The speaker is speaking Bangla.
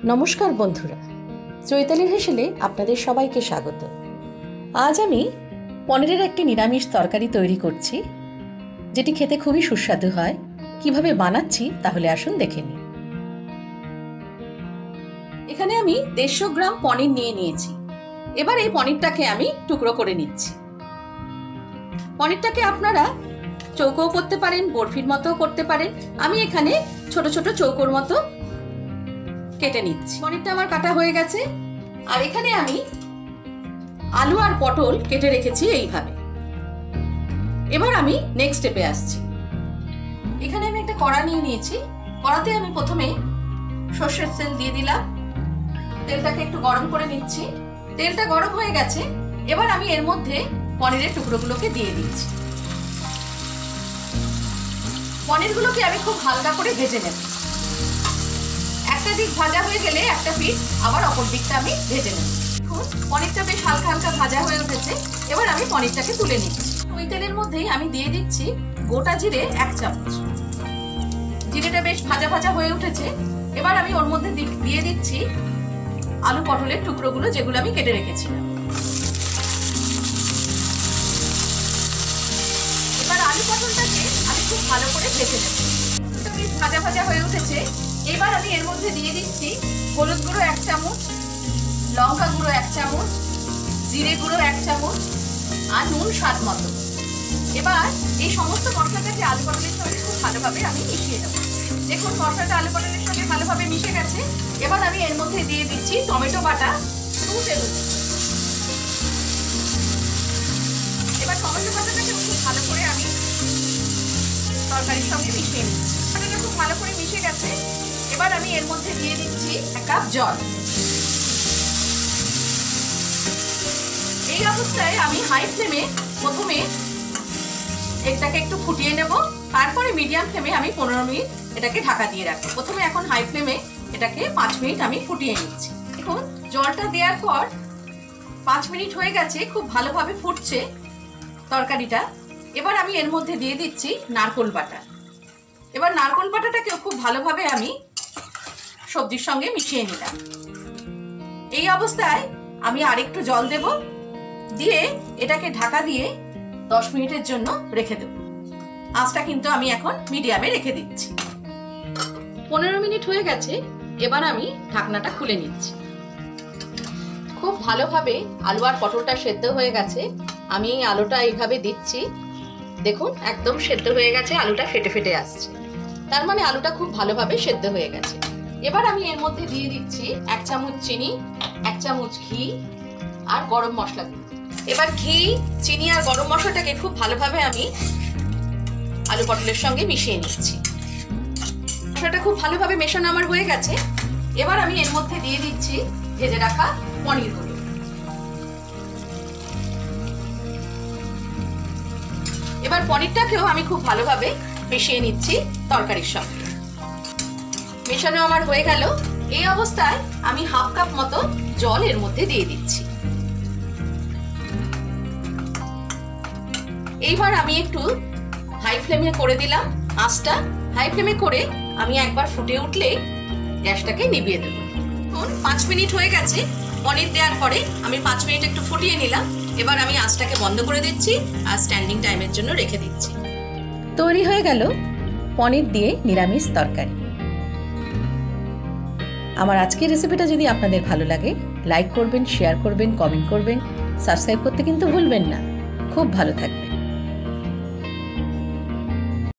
নমস্কার বন্ধুরা, চৈতালির হেসেলে আপনাদের সবাইকে স্বাগত। আজ আমি পনিরের একটি নিরামিষ তরকারি তৈরি করছি, যেটি খেতে খুবই সুস্বাদু হয়। কিভাবে বানাচ্ছি তাহলে আসুন দেখে নিই। এখানে আমি 150 গ্রাম পনির নিয়ে নিয়েছি। এবার এই পনিরটাকে আমি টুকরো করে নিচ্ছি। পনিরটাকে আপনারা চৌকোও করতে পারেন, বরফির মতোও করতে পারেন। আমি এখানে ছোট ছোট চৌকোর মতো কেটে নিচ্ছি। পনিরটা আমার কাটা হয়ে গেছে। আর এখানে আমি আলু আর পটল কেটে রেখেছি এইভাবে। এবার আমি নেক্সট স্টেপে আসছি। এখানে আমি একটা কড়া নিয়ে নিয়েছি। কড়াতে আমি প্রথমে সর্ষের তেল দিয়ে দিলাম। তেলটাকে একটু গরম করে নিচ্ছি। তেলটা গরম হয়ে গেছে। এবার আমি এর মধ্যে পনিরের টুকরোগুলোকে দিয়ে দিচ্ছি। পনিরগুলোকে আমি খুব হালকা করে ভেজে নেব। একটা দিক ভাজা হয়ে গেলে একটা পিঠ আবার অপর দিকটা আমি ভেজে নেব। পনিরটা বেশ হালকা হালকা ভাজা হয়ে উঠেছে। এবার আমি পনিরটাকে তুলে নিচ্ছি। ওই তেলের মধ্যেই আমি দিয়ে দিচ্ছি গোটা জিরে 1 চামচ। জিরেটা বেশ ভাজা ভাজা হয়ে উঠেছে। এবার আমি ওর মধ্যে দিয়ে দিচ্ছি আলু পটলের টুকরোগুলো, যেগুলো আমি কেটে রেখেছিলাম। এবার আলু পটলটাকে আমি খুব ভালো করে ভেজে নেব। বেশ ভাজা ভাজা হয়ে উঠেছে। এবার আমি এর মধ্যে দিয়ে দিচ্ছি হলুদ গুঁড়ো 1 চামচ, লঙ্কা গুঁড়ো 1 চামচ, জিরে গুঁড়ো 1 চামচ আর নুন স্বাদ মতো। এবার এই সমস্ত মশলাটাকে আলু পটলের সঙ্গে খুব ভালোভাবে আমি মিশিয়ে দেবো। দেখুন মশলাটা আলু পটলের সঙ্গে ভালোভাবে মিশে গেছে। এবার আমি এর মধ্যে দিয়ে দিচ্ছি টমেটো বাটা 2 টেবিল স্পুন। এবার টমেটো বাটাটাকে খুব ভালো করে আমি তরকারির সঙ্গে মিশিয়ে নিচ্ছি। টমেটোটা খুব ভালো করে মিশে গেছে। এবার আমি এর মধ্যে দিয়ে দিচ্ছি 1 কাপ জল। এই অবস্থায় আমি হাই ফ্লেমে প্রথমে এটাকে একটু ফুটিয়ে নেব। তারপরে মিডিয়াম ফ্লেমে আমি 15 মিনিট এটাকে ঢাকা দিয়ে রাখবো। প্রথমে এখন হাই ফ্লেমে এটাকে 5 মিনিট আমি ফুটিয়ে নিচ্ছি। দেখুন জলটা দেওয়ার পর 5 মিনিট হয়ে গেছে। খুব ভালোভাবে ফুটছে তরকারিটা। এবার আমি এর মধ্যে দিয়ে দিচ্ছি নারকেল বাটা। এবার নারকেল বাটাটাকেও খুব ভালোভাবে আমি সবজির সঙ্গে মিশিয়ে নিলাম। এই অবস্থায় আমি আরেকটু জল দেব, দিয়ে এটাকে ঢাকা দিয়ে 10 মিনিটের জন্য রেখে দেব। আঁচটা কিন্তু আমি এখন মিডিয়ামে রেখে দিচ্ছি। 15 মিনিট হয়ে গেছে। এবার আমি ঢাকনাটা খুলে নিচ্ছি। খুব ভালোভাবে আলু আর পটলটা সেদ্ধ হয়ে গেছে। আমি আলুটা এইভাবে দিচ্ছি। দেখুন একদম সেদ্ধ হয়ে গেছে, আলুটা ফেটে ফেটে আসছে। তার মানে আলুটা খুব ভালোভাবে সেদ্ধ হয়ে গেছে। এবার আমি এর মধ্যে দিয়ে দিচ্ছি 1 চামচ চিনি, 1 চামচ ঘি আর গরম মশলা। এবার ঘি, চিনি আর গরম মশলাটাকে খুব ভালোভাবে আমি আলু পটলের সঙ্গে মিশিয়ে নিচ্ছি। মশলাটা খুব ভালোভাবে মেশানো আমার হয়ে গেছে। এবার আমি এর মধ্যে দিয়ে দিচ্ছি ভেজে রাখা পনিরগুলো। এবার পনিরটাকেও আমি খুব ভালোভাবে মিশিয়ে নিচ্ছি তরকারির সঙ্গে। মেশানো আমার হয়ে গেল। এই অবস্থায় আমি 1/2 কাপ মতো জল এর মধ্যে দিয়ে দিচ্ছি। এইবার আমি একটু হাই ফ্লেমে করে দিলাম আঁচটা। হাই ফ্লেমে করে আমি একবার ফুটে উঠলে গ্যাসটাকে নিভিয়ে দেব। 5 মিনিট হয়ে গেছে। পনির দেওয়ার পরে আমি 5 মিনিট একটু ফুটিয়ে নিলাম। এবার আমি আঁচটাকে বন্ধ করে দিচ্ছি আর স্ট্যান্ডিং টাইমের জন্য রেখে দিচ্ছি। তৈরি হয়ে গেল পনির দিয়ে নিরামিষ তরকারি। আমার আজকের রেসিপিটা যদি আপনাদের ভালো লাগে, লাইক করবেন, শেয়ার করবেন, কমেন্ট করবেন, সাবস্ক্রাইব করতে কিন্তু ভুলবেন না। খুব ভালো থাকবেন।